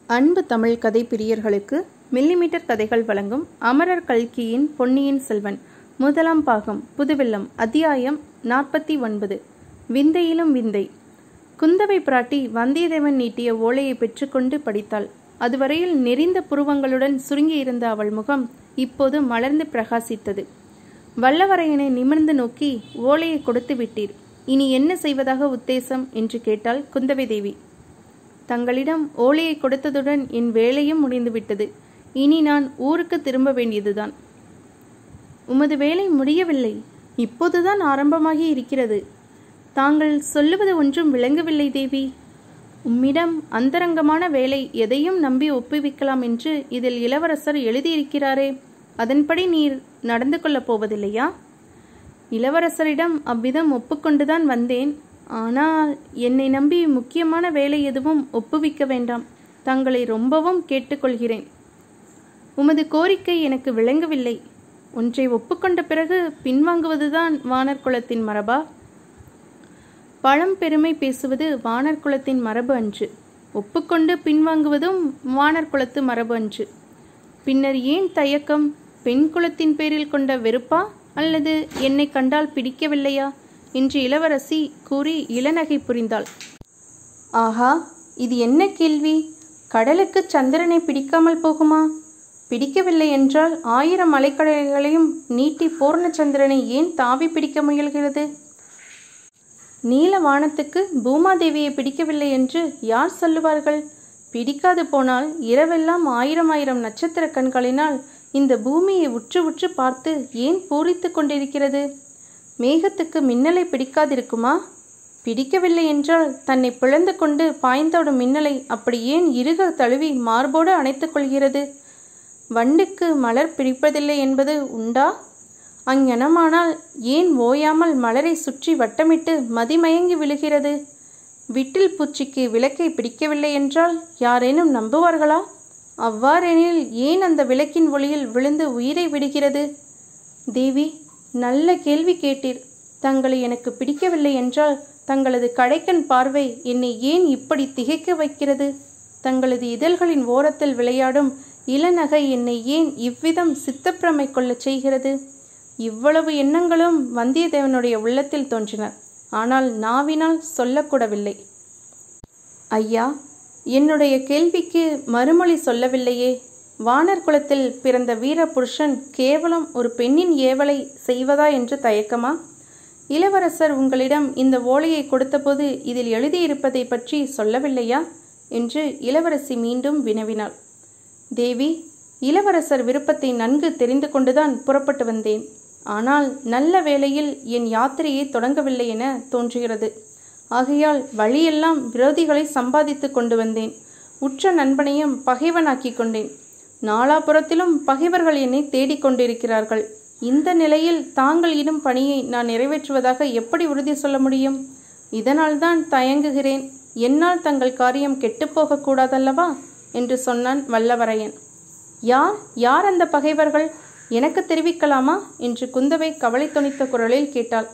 அன்பு தமிழ் கதை பிரியர்களுக்கு மில்லிமீட்டர் கதைகள் வழங்கும் அமரர் கல்கியின் பொன்னியின் செல்வன் முதலாம் பாகம் புதுவெள்ளம் அத்தியாயம் 49. விந்தையிலும் விந்தை. குந்தவை பிராட்டி வந்தியத்தேவன் நீட்டிய ஓலையை பெற்றுக்கொண்டு படித்தாள். அதுவரையில் நெறிந்த புருவங்களுடன் சுருங்கியிருந்த அவள் முகம் இப்போது மலர்ந்து பிரகாசித்தது. வல்லவரையனை நிமிர்ந்து நோக்கி, ஓலையை கொடுத்து விட்டீர், இனி என்ன செய்வதாக உத்தேசம் என்று கேட்டாள் குந்தவை தேவி. தங்களிடம் ஓலையை கொடுத்ததுடன் என் வேலையும் முடிந்துவிட்டது. இனி நான் ஊருக்கு திரும்ப வேண்டியதுதான். உமது வேலை முடியவில்லை, இப்போதுதான் ஆரம்பமாகி இருக்கிறது. தாங்கள் சொல்லுவது ஒன்றும் விளங்கவில்லை தேவி. உம்மிடம் அந்தரங்கமான வேலை எதையும் நம்பி ஒப்புவிக்கலாம் என்று இதில் இளவரசர் எழுதியிருக்கிறாரே, அதன்படி நீர் நடந்து கொள்ளப் போவதில்லையா? இளவரசரிடம் அவ்விதம் ஒப்புக்கொண்டுதான் வந்தேன். ஆனால் என்னை நம்பி முக்கியமான வேலை எதுவும் ஒப்புவிக்க வேண்டாம். தங்களை ரொம்பவும் கேட்டுக்கொள்கிறேன். உமது கோரிக்கை எனக்கு விளங்கவில்லை. ஒன்றை ஒப்புக்கொண்ட பிறகு பின்வாங்குவதுதான் வானர் குலத்தின் மரபா? பழம்பெருமை பேசுவது வானர் குலத்தின் மரபு அன்று. ஒப்புக்கொண்டு பின்வாங்குவதும் வானர் குலத்து மரபு அன்று. பின்னர் ஏன் தயக்கம்? பெண் குலத்தின் பேரில் கொண்ட வெறுப்பா, அல்லது என்னை கண்டால் பிடிக்கவில்லையா என்று இளவரசி கூறி இளநகை புரிந்தாள். ஆஹா, இது என்ன கேள்வி! கடலுக்கு சந்திரனை பிடிக்காமல் போகுமா? பிடிக்கவில்லை என்றால் 1000 மலைக்கடல்களையும் நீட்டி பூர்ணச்சந்திரனை ஏன் தாவி பிடிக்க முயல்கிறது? நீல வானத்துக்கு பூமாதேவியை பிடிக்கவில்லை என்று யார் சொல்லுவார்கள்? பிடிக்காது போனால் இரவெல்லாம் 1000 நட்சத்திர கண்களினால் இந்த பூமியை உற்று உற்று பார்த்து ஏன் பூரித்து கொண்டிருக்கிறது? மேகத்துக்கு மின்னலை பிடிக்காதிருக்குமா? பிடிக்கவில்லை என்றால் தன்னை பிளந்து கொண்டு பாய்ந்தோடும் மின்னலை அப்படி ஏன் இறுக தழுவி மார்போடு அணைத்துக் கொள்கிறது? வண்டுக்கு மலர் பிடிப்பதில்லை என்பது உண்டா? அங்ஙனமானால் ஏன் ஓயாமல் மலரை சுற்றி வட்டமிட்டு மதிமயங்கி விழுகிறது? விட்டில் பூச்சிக்கு விளக்கை பிடிக்கவில்லை என்றால் யாரேனும் நம்புவார்களா? அவ்வாறெனில் ஏன் அந்த விளக்கின் ஒளியில் விழுந்து உயிரை விடுகிறது? தேவி, நல்ல கேள்வி கேட்டீர். தங்களை எனக்கு பிடிக்கவில்லை என்றால் தங்களது கடைக்கண் பார்வை என்னை ஏன் இப்படி திகைக்க வைக்கிறது? தங்களது இதழ்களின் ஓரத்தில் விளையாடும் இளநகை என்னை ஏன் இவ்விதம் சித்தப்பிரமை கொள்ளச் செய்கிறது? இவ்வளவு எண்ணங்களும் வந்தியத்தேவனுடைய உள்ளத்தில் தோன்றின. ஆனால் நாவினால் சொல்லக்கூடவில்லை. ஐயா, என்னுடைய கேள்விக்கு மறுமொழி சொல்லவில்லையே. வானர் குலத்தில் பிறந்த வீர புருஷன் கேவலம் ஒரு பெண்ணின் ஏவலை செய்வதா என்று தயக்கமா? இளவரசர் உங்களிடம் இந்த ஓலையை கொடுத்தபோது இதில் எழுதியிருப்பதை பற்றி சொல்லவில்லையா என்று இளவரசி மீண்டும் வினவினாள். தேவி, இளவரசர் விருப்பத்தை நன்கு தெரிந்து கொண்டுதான் புறப்பட்டு வந்தேன். ஆனால் நல்ல வேளையில் என் யாத்திரையை தொடங்கவில்லை என தோன்றுகிறது. ஆகையால் வழியெல்லாம் விரோதிகளை சம்பாதித்து கொண்டு வந்தேன். உற்ற நண்பனையும் பகைவனாக்கி கொண்டேன். நாலாபுரத்திலும் பகைவர்கள் என்னை தேடிக்கொண்டிருக்கிறார்கள். இந்த நிலையில் தாங்கள் இடும் பணியை நான் நிறைவேற்றுவதாக எப்படி உறுதி சொல்ல முடியும்? இதனால்தான் தயங்குகிறேன். என்னால் தங்கள் காரியம் கெட்டுப்போக கூடாதல்லவா என்று சொன்னான் வல்லவரையன். யார் அந்த பகைவர்கள்? எனக்கு தெரிவிக்கலாமா என்று குந்தவை கவலை தொனித்த குரலில் கேட்டாள்.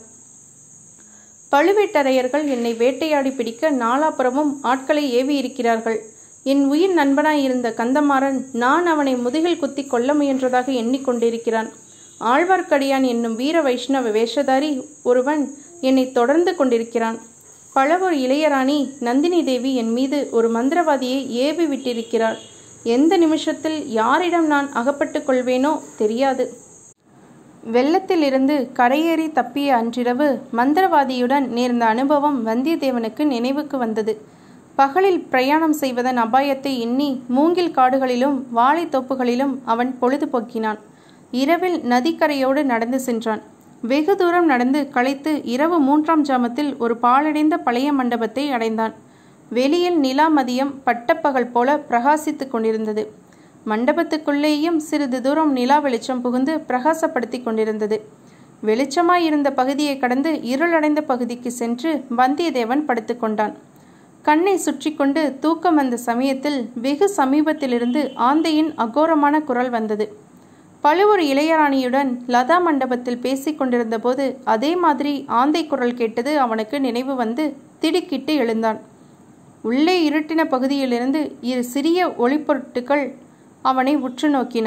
பழுவேட்டரையர்கள் என்னை வேட்டையாடி பிடிக்க நாலாபுரமும் ஆட்களை ஏவி இருக்கிறார்கள். என் உயிர் நண்பனாயிருந்த கந்தமாறன் நான் அவனை முதுகில் குத்தி கொல்ல முயன்றதாக எண்ணிக்கொண்டிருக்கிறான். ஆழ்வார்க்கடியான் என்னும் வீர வைஷ்ணவ வேஷதாரி ஒருவன் என்னை தொடர்ந்து கொண்டிருக்கிறான். பழவூர் இளையராணி நந்தினி தேவி என் மீது ஒரு மந்திரவாதியை ஏவி விட்டிருக்கிறாள். எந்த நிமிஷத்தில் யாரிடம் நான் அகப்பட்டு கொள்வேனோ தெரியாது. வெள்ளத்தில் இருந்து கரையேறி தப்பிய அன்றிரவு மந்திரவாதியுடன் நேர்ந்த அனுபவம் வந்தியத்தேவனுக்கு நினைவுக்கு வந்தது. பகலில் பிரயாணம் செய்வதன் அபாயத்தை எண்ணி மூங்கில் காடுகளிலும் வாழைத்தோப்புகளிலும் அவன் பொழுது போக்கினான். இரவில் நதிக்கரையோடு நடந்து சென்றான். வெகு தூரம் நடந்து களைத்து இரவு 3ஆம் ஜாமத்தில் ஒரு பாழடைந்த பழைய மண்டபத்தை அடைந்தான். வெளியில் நிலா மதியம் பட்டப்பகல் போல பிரகாசித்து கொண்டிருந்தது. மண்டபத்துக்குள்ளேயும் சிறிது தூரம் நிலா வெளிச்சம் புகுந்து பிரகாசப்படுத்தி கொண்டிருந்தது. வெளிச்சமாயிருந்த பகுதியை கடந்து இருளடைந்த பகுதிக்கு சென்று வந்தியத்தேவன் படுத்து கொண்டான். கண்ணை சுற்றி கொண்டு தூக்கம் வந்த சமயத்தில் வெகு சமீபத்திலிருந்து ஆந்தையின் அகோரமான குரல் வந்தது. பழுவூர் இளையராணியுடன் லதா மண்டபத்தில் பேசிக் கொண்டிருந்த போது அதே மாதிரி ஆந்தை குரல் கேட்டது அவனுக்கு நினைவு வந்து திடுக்கிட்டு எழுந்தான். உள்ளே இருட்டின பகுதியிலிருந்து இரு சிறிய ஒளிப்பொருட்கள் அவனை உற்று நோக்கின.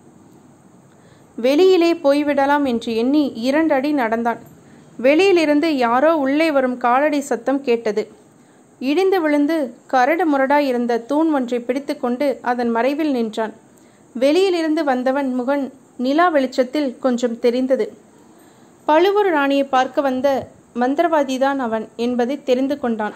வெளியிலே போய்விடலாம் என்று எண்ணி 2 அடி நடந்தான். வெளியிலிருந்து யாரோ உள்ளே வரும் காலடி சத்தம் கேட்டது. இடிந்து விழுந்து கரடு முரடாய் இருந்த தூண் ஒன்றை பிடித்து கொண்டு அதன் மறைவில் நின்றான். வெளியிலிருந்து வந்தவன் முகன் நிலா வெளிச்சத்தில் கொஞ்சம் தெரிந்தது. பழுவூர் ராணியை பார்க்க வந்த மந்திரவாதிதான் அவன் என்பதை தெரிந்து கொண்டான்.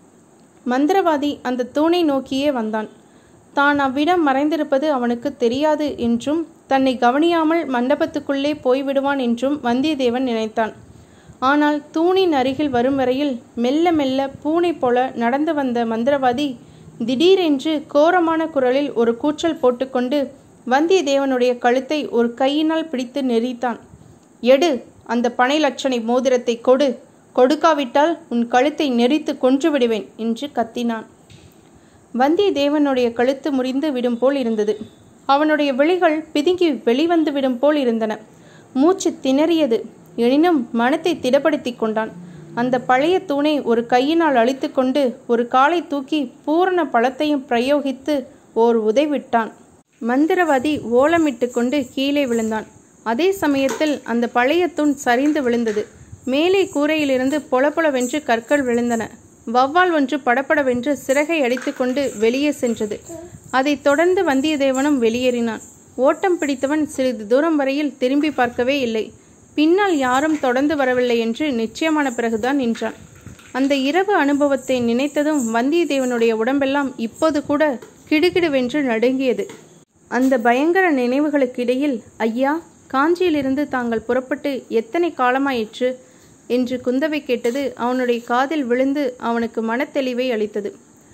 மந்திரவாதி அந்த தூணை நோக்கியே வந்தான். தான் அவ்விடம் மறைந்திருப்பது அவனுக்கு தெரியாது என்றும் தன்னை கவனியாமல் மண்டபத்துக்குள்ளே போய்விடுவான் என்றும் வந்தியத்தேவன் நினைத்தான். ஆனால் தூணின் அருகில் வரும் வரையில் மெல்ல மெல்ல பூனை போல நடந்து வந்த மந்திரவாதி திடீரென்று கோரமான குரலில் ஒரு கூச்சல் போட்டுக்கொண்டு வந்தியத்தேவனுடைய கழுத்தை ஒரு கையினால் பிடித்து நெறித்தான். எடு, அந்த பனை லட்சணை மோதிரத்தை கொடு, கொடுக்காவிட்டால் உன் கழுத்தை நெறித்து கொன்று விடுவேன் என்று கத்தினான். வந்தியத்தேவனுடைய கழுத்து முறிந்து விடும் போல் இருந்தது. அவனுடைய விழிகள் பிதுங்கி வெளிவந்து விடும் போல் இருந்தன. மூச்சு திணறியது. எனினும் மனத்தை திடப்படுத்தி கொண்டான். அந்த பழைய தூணை ஒரு கையினால் அழித்து கொண்டு ஒரு காலை தூக்கி பூரண பலத்தையும் பிரயோகித்து ஓர் உதைவிட்டான். மந்திரவாதி ஓலமிட்டு கொண்டு கீழே விழுந்தான். அதே சமயத்தில் அந்த பழைய தூண் சரிந்து விழுந்தது. மேலே கூரையிலிருந்து பொலபொலவென்று கற்கள் விழுந்தன. வௌவால் ஒன்று படப்படவென்று சிறகை அடித்து கொண்டு வெளியே சென்றது. அதைத் தொடர்ந்து வந்தியத்தேவனும் வெளியேறினான். ஓட்டம் பிடித்தவன் சிறிது தூரம் வரையில் திரும்பி பார்க்கவே இல்லை. பின்னால் யாரும் தொடர்ந்து வரவில்லை என்று நிச்சயமான பிறகுதான் நின்றான். அந்த இரவு அனுபவத்தை நினைத்ததும் வந்தியத்தேவனுடைய உடம்பெல்லாம் இப்போது கூட கிடுகிடுவென்று நடுங்கியது. அந்த பயங்கர நினைவுகளுக்கிடையில், ஐயா, காஞ்சியிலிருந்து தாங்கள் புறப்பட்டு எத்தனை காலமாயிற்று என்று குந்தவை கேட்டது அவனுடைய காதில் விழுந்து அவனுக்கு மனத்தெளிவை அளித்தது.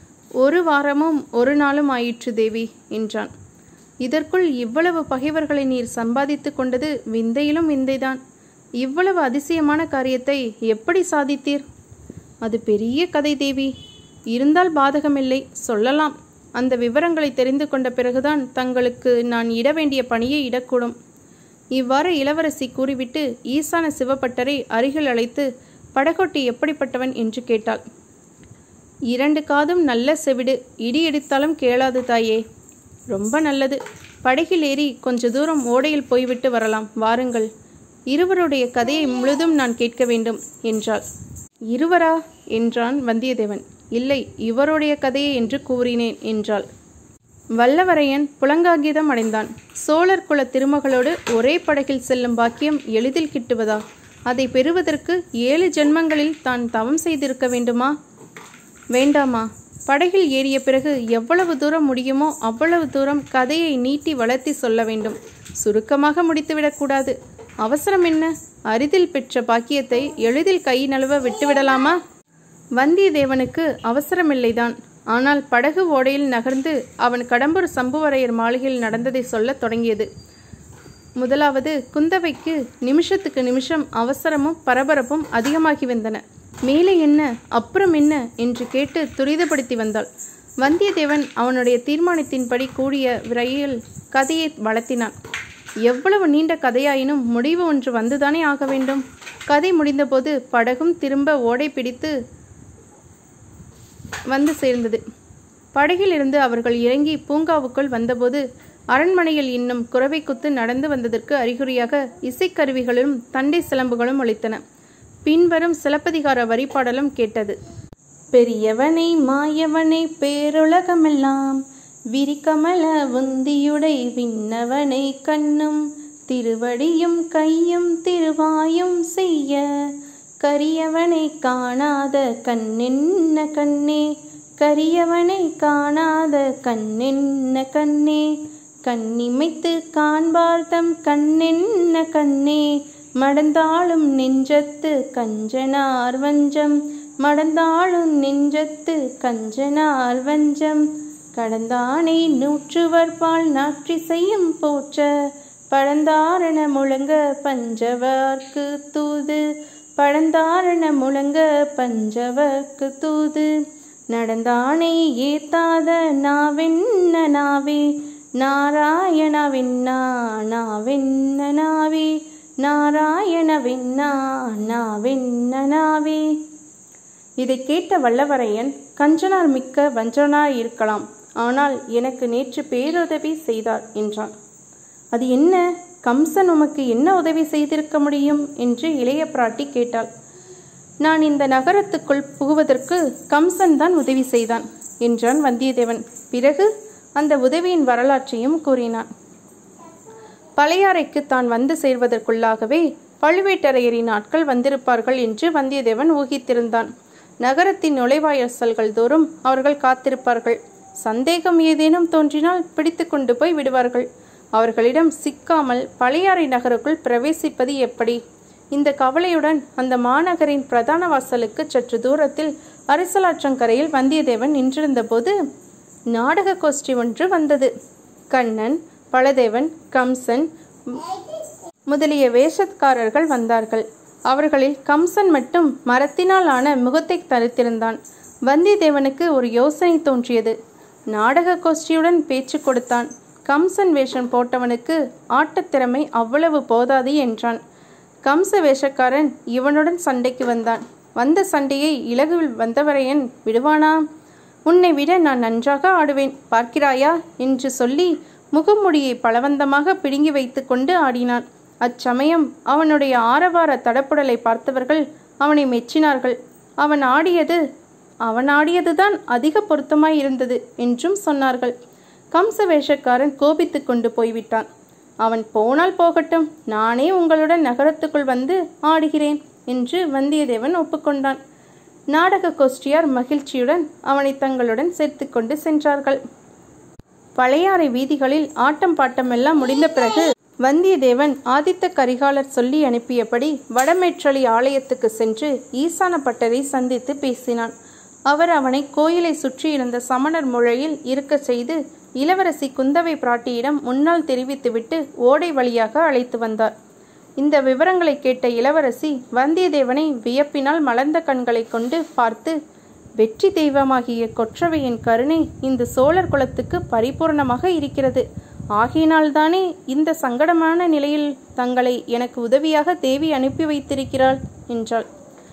1 வாரமும் 1 நாளும் ஆயிற்று தேவி என்றான். இதற்குள் இவ்வளவு பகைவர்களை நீர் சம்பாதித்து கொண்டது விந்தையிலும் விந்தைதான். இவ்வளவு அதிசயமான காரியத்தை எப்படி சாதித்தீர்? அது பெரிய கதை தேவி. இருந்தால் பாதகமில்லை, சொல்லலாம். அந்த விவரங்களை தெரிந்து கொண்ட பிறகுதான் தங்களுக்கு நான் இட வேண்டிய பணியை இடக்கூடும். இவ்வாறு இளவரசி கூறிவிட்டு ஈசான சிவபட்டரை அருகில் அழைத்து படகோட்டி எப்படிப்பட்டவன் என்று கேட்டாள். 2 காதும் நல்ல செவிடு, இடி இடித்தாலும் கேளாது தாயே. ரொம்ப நல்லது. படகில் ஏறி கொஞ்ச தூரம் ஓடையில் போய்விட்டு வரலாம், வாருங்கள். இருவருடைய கதையை முழுதும் நான் கேட்க வேண்டும் என்றாள். இருவரா என்றான் வந்தியத்தேவன். இல்லை, இவருடைய கதையை என்று கூறினேன் என்றாள். வல்லவரையன் புலங்காகிதம் அடைந்தான். சோழர் குல திருமகளோடு ஒரே படகில் செல்லும் பாக்கியம் எளிதில் கிட்டுவதா? அதை பெறுவதற்கு 7 ஜென்மங்களில் தான் தவம் செய்திருக்க வேண்டுமா? வேண்டாமா? படகில் ஏறிய பிறகு எவ்வளவு தூரம் முடியுமோ அவ்வளவு தூரம் கதையை நீட்டி வளர்த்தி சொல்ல வேண்டும். சுருக்கமாக முடித்துவிடக்கூடாது. அவசரம் என்ன? அரிதில் பெற்ற பாக்கியத்தை எளிதில் கை நழுவ விட்டுவிடலாமா? வந்தியத்தேவனுக்கு அவசரமில்லைதான். ஆனால் படகு ஓடையில் நகர்ந்து அவன் கடம்பூர் சம்புவரையர் மாளிகையில் நடந்ததை சொல்லத் தொடங்கியது. முதலாவது, குந்தவைக்கு நிமிஷத்துக்கு நிமிஷம் அவசரமும் பரபரப்பும் அதிகமாகி வந்தன. மேலே என்ன, அப்புறம் என்ன என்று கேட்டு துரிதப்படுத்தி வந்தாள். வந்தியத்தேவன் அவனுடைய தீர்மானத்தின்படி கூடிய விரையில் கதையை வளர்த்தினான். எவ்வளவு நீண்ட கதையாயினும் முடிவு ஒன்று வந்துதானே ஆக வேண்டும். கதை முடிந்தபோது படகும் திரும்ப ஓடை பிடித்து வந்து சேர்ந்தது. படகில் இருந்து அவர்கள் இறங்கி பூங்காவுக்குள் வந்தபோது அரண்மனையில் இன்னும் குரவை குத்து நடந்து வந்ததற்கு அறிகுறியாக இசைக்கருவிகளும் தண்டை சிலம்புகளும் ஒலித்தன. பின்வரும் சிலப்பதிகார வரிபாடலும் கேட்டது. பெரியவனை மாயவனை பேருலகமெல்லாம் விரிகமல உந்தியுடை விண்ணவனை கண்ணும் திருவடியும் கையும் திருவாயும் செய்ய கரியவனை காணாத கண்ணென்ன கண்ணே, கரியவனை காணாத கண்ணென்ன கண்ணே, கண்ணிமைத்து காண்பார்த்தம் கண்ணென்ன கண்ணே, மடந்தாளும் நெஞ்சத்து கஞ்சனார் வஞ்சம், மடந்தாளும் நெஞ்சத்து கஞ்சனார் வஞ்சம், கடந்தானை நூற்றுவர்பால் நாற்றிசையும் போற்ற பழந்தாரண முழங்க பஞ்சவர்க்கு தூது, பழந்தாரண முழங்க பஞ்சவர்க்கு தூது, நடந்தானை ஏத்தாத நாவென்ன நாவே, நாராயணவென்னா நாவென்ன நாவே, நாராயணவென்னா நாவென்ன நாவே. இதை கேட்ட வல்லவரையன், கஞ்சனார் மிக்க வஞ்சனார் இருக்கலாம், ஆனால் எனக்கு நேற்று பேருதவி செய்தார் என்றான். அது என்ன? கம்சன் உமக்கு என்ன உதவி செய்திருக்க முடியும் என்று இளைய பிராட்டி கேட்டாள். நான் இந்த நகரத்துக்குள் புகுவதற்கு கம்சன் தான் உதவி செய்தான் என்றான் வந்தியத்தேவன். பிறகு அந்த உதவியின் வரலாற்றையும் கூறினான். பழையாறைக்கு தான் வந்து சேர்வதற்குள்ளாகவே பழுவேட்டரையரின் ஆட்கள் வந்திருப்பார்கள் என்று வந்தியத்தேவன் ஊகித்திருந்தான். நகரத்தின் நுழைவாயல்கள் தோறும் அவர்கள் காத்திருப்பார்கள். சந்தேகம் ஏதேனும் தோன்றினால் பிடித்து கொண்டு போய் விடுவார்கள். அவர்களிடம் சிக்காமல் பழையாறை நகருக்குள் பிரவேசிப்பது எப்படி? இந்த கவலையுடன் அந்த மாநகரின் பிரதான வாசலுக்கு சற்று தூரத்தில் அரசலாற்றங்கரையில் வந்தியத்தேவன் நின்றிருந்த போது நாடக கோஷ்டி ஒன்று வந்தது. கண்ணன், பலதேவன், கம்சன் முதலிய வேஷக்காரர்கள் வந்தார்கள். அவர்களில் கம்சன் மட்டும் மரத்தினால் ஆன முகத்தை தரித்திருந்தான். வந்தியத்தேவனுக்கு ஒரு யோசனை தோன்றியது. நாடக கோஷ்டியுடன் பேச்சு கொடுத்தான். கம்சன் வேஷம் போட்டவனுக்கு ஆட்டத்திறமை அவ்வளவு போதாது என்றான். கம்ச வேஷக்காரன் இவனுடன் சண்டைக்கு வந்தான். வந்த சண்டையை இலகுவில் வந்தவரையன் விடுவானா? உன்னை விட நான் நன்றாக ஆடுவேன், பார்க்கிறாயா என்று சொல்லி முகமுடியை பலவந்தமாக பிடுங்கி வைத்து கொண்டு ஆடினான். அச்சமயம் அவனுடைய ஆரவார தடப்புடலை பார்த்தவர்கள் அவனை மெச்சினார்கள். அவன் ஆடியதுதான் அதிக பொருத்தமாயிருந்தது என்றும் சொன்னார்கள். கம்ச வேஷக்காரன் கோபித்து கொண்டு போய்விட்டான். அவன் போனால் போகட்டும், நானே உங்களுடன் நகரத்துக்குள் வந்து ஆடுகிறேன் என்று வந்தியத்தேவன் ஒப்புக்கொண்டான். நாடக கோஷ்டியார் மகிழ்ச்சியுடன் அவனை தங்களுடன் சேர்த்து கொண்டு சென்றார்கள். பழையாறை வீதிகளில் ஆட்டம் பாட்டம் எல்லாம் முடிந்த பிறகு வந்தியத்தேவன் ஆதித்த கரிகாலர் சொல்லி அனுப்பியபடி வடமேற்றளி ஆலயத்துக்கு சென்று ஈசான பட்டரை சந்தித்து பேசினான். அவர் அவனை கோயிலை சுற்றி இருந்த சமணர் முழையில் இருக்க செய்து இளவரசி குந்தவை பிராட்டியிடம் முன்னால் தெரிவித்துவிட்டு ஓடை வழியாக அழைத்து வந்தார். இந்த விவரங்களை கேட்ட இளவரசி வந்தியத்தேவனை வியப்பினால் மலர்ந்த கண்களை கொண்டு பார்த்து, வெற்றி தெய்வமாகிய கொற்றவையின் கருணை இந்த சோழர் குலத்துக்கு பரிபூர்ணமாக இருக்கிறது. ஆகையினால்தானே இந்த சங்கடமான நிலையில் தங்களை எனக்கு உதவியாக தேவி அனுப்பி வைத்திருக்கிறாள் என்றாள்.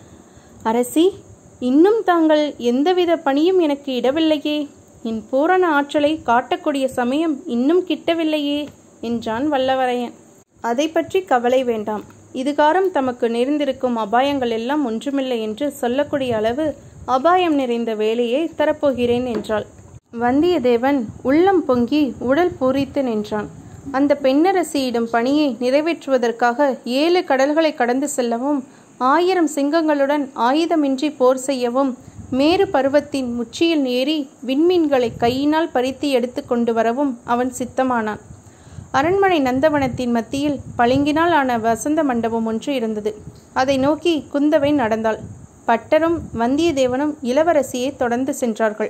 அரசி, இன்னும் தாங்கள் எந்தவித பணியும் எனக்கு இடவில்லையே. என் பூரண ஆற்றலை காட்டக்கூடிய சமயம் இன்னும் கிட்டவில்லையே என்றான் வல்லவரையன். அதை பற்றி கவலை வேண்டாம். இதுகாரம் தமக்கு நேர்ந்திருக்கும் அபாயங்கள் எல்லாம் ஒன்றுமில்லை என்று சொல்லக்கூடிய அளவு அபாயம் நிறைந்த வேலையை தரப்போகிறேன் என்றாள். வந்தியத்தேவன் உள்ளம் பொங்கி உடல் பூரித்து நின்றான். அந்த பெண்ணரசியிடம் பணியை நிறைவேற்றுவதற்காக 7 கடல்களை கடந்து செல்லவும் 1000 சிங்கங்களுடன் ஆயுதமின்றி போர் செய்யவும் மேரு பருவத்தின் உச்சியில் ஏறி விண்மீன்களை கையினால் பறித்து எடுத்து கொண்டு வரவும் அவன் சித்தமானான். அரண்மனை நந்தவனத்தின் மத்தியில் பளிங்கினால் ஆன வசந்த மண்டபம் ஒன்று இருந்தது. அதை நோக்கி குந்தவை நடந்தாள். பட்டரும் வந்தியத்தேவனும் இளவரசியை தொடர்ந்து சென்றார்கள்.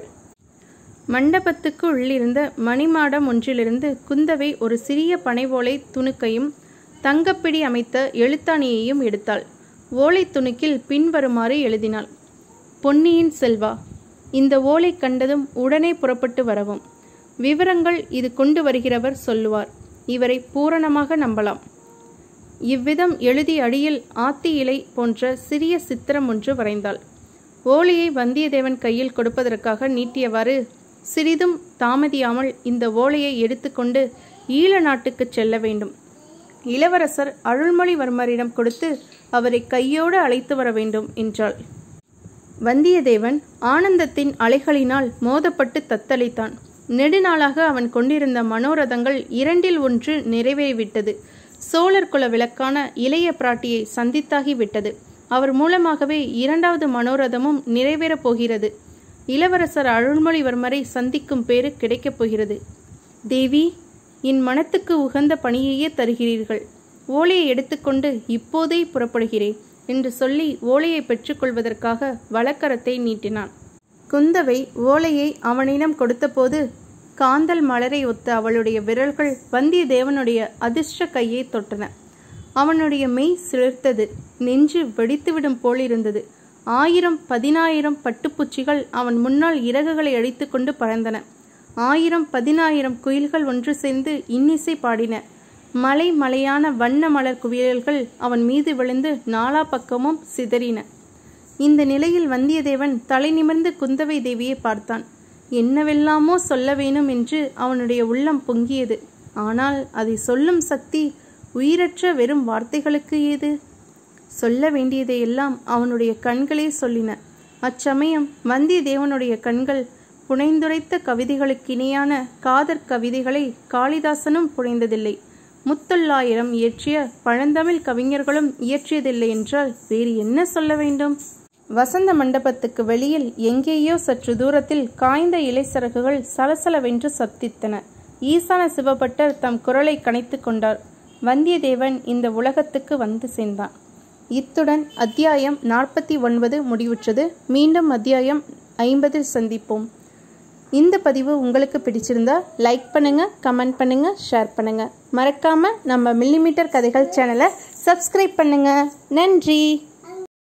மண்டபத்துக்கு உள்ளிருந்த மணிமாடம் ஒன்றிலிருந்து குந்தவை ஒரு சிறிய பனை ஓலை துணுக்கையும் தங்கப்பிடி அமைத்த எழுத்தாணியையும் எடுத்தாள். ஓலை துணுக்கில் பின்வருமாறு எழுதினாள். பொன்னியின் செல்வா, இந்த ஓலை கண்டதும் உடனே புறப்பட்டு வரவும். விவரங்கள் இது கொண்டு வருகிறவர் சொல்லுவார். இவரை பூரணமாக நம்பலாம். இவ்விதம் எழுதி அடியில் ஆத்தி இலை போன்ற சிறிய சித்திரம் ஒன்று வரைந்தாள். ஓலையை வந்தியத்தேவன் கையில் கொடுப்பதற்காக நீட்டியவாறு, சிறிதும் தாமதியாமல் இந்த ஓலையை எடுத்துக்கொண்டு ஈழ நாட்டுக்கு செல்ல வேண்டும். இளவரசர் அருள்மொழிவர்மரிடம் கொடுத்து அவரை கையோடு அழைத்து வர வேண்டும் என்றாள். வந்தியத்தேவன் ஆனந்தத்தின் அலைகளினால் மோதப்பட்டு தத்தளித்தான். நெடுநாளாக அவன் கொண்டிருந்த மனோரதங்கள் 2இல் 1 நிறைவேறிவிட்டது. சோழர் குல விளக்கான இளைய பிராட்டியை சந்தித்தாகிவிட்டது. அவர் மூலமாகவே 2வது மனோரதமும் நிறைவேறப் போகிறது. இளவரசர் அருள்மொழிவர்மரை சந்திக்கும் பேறு கிடைக்கப் போகிறது. தேவி, என் மனத்துக்கு உகந்த பணியையே தருகிறீர்கள். ஓலையை எடுத்துக்கொண்டு இப்போதே புறப்படுகிறேன் என்று சொல்லி ஓலையை பெற்றுக்கொள்வதற்காக வலக்கரத்தை நீட்டினான். குந்தவை ஓலையை அவனிடம் கொடுத்தபோது காந்தல் மலரை ஒத்த அவளுடைய விரல்கள் வந்தியத்தேவனுடைய அதிர்ஷ்ட கையை தொட்டன. அவனுடைய மெய் சிலிர்த்தது. நெஞ்சு வெடித்துவிடும் போலிருந்தது. 1000-10,000 பட்டுப்பூச்சிகள் அவன் முன்னால் இறகுகளை அடித்து கொண்டு பறந்தன. 1000-10,000 குயில்கள் ஒன்று சேர்ந்து இன்னிசை பாடின. மலையான வண்ண மலர் குவியல்கள் அவன் மீது விழுந்து நாலா பக்கமும் சிதறின. இந்த நிலையில் வந்தியத்தேவன் தலை நிமிர்ந்து குந்தவை தேவியை பார்த்தான். என்னவெல்லாமோ சொல்ல வேணும் என்று அவனுடைய உள்ளம் பொங்கியது. ஆனால் அதை சொல்லும் சக்தி உயிரற்ற வெறும் வார்த்தைகளுக்கு ஏது? சொல்ல வேண்டியதையெல்லாம் அவனுடைய கண்களே சொல்லின. அச்சமயம் வந்தியத்தேவனுடைய கண்கள் புனைந்துரைத்த கவிதைகளுக்கு இணையான காதற் கவிதைகளை காளிதாசனும் புனைந்ததில்லை. முத்தொள்ளாயிரம் இயற்றிய பழந்தமிழ் கவிஞர்களும் இயற்றியதில்லை என்றால் வேறு என்ன சொல்ல வேண்டும்? வசந்த மண்டபத்துக்கு வெளியில் எங்கேயோ சற்று தூரத்தில் காய்ந்த இலை சரகுகள் சலசலவென்று சப்தித்தன. ஈசான சிவபட்டர் தம் குரலை கனைத்து கொண்டார். வந்தியத்தேவன் இந்த உலகத்துக்கு வந்து சேர்ந்தான். இத்துடன் அத்தியாயம் 49 முடிவுற்றது. மீண்டும் அத்தியாயம் 50 சந்திப்போம். இந்த பதிவு உங்களுக்கு பிடிச்சிருந்தா லைக் பண்ணுங்க, கமெண்ட் பண்ணுங்க, ஷேர் பண்ணுங்க. மறக்காம நம்ம மில்லிமீட்டர் கதைகள் சேனலை சப்ஸ்கிரைப் பண்ணுங்க. நன்றி.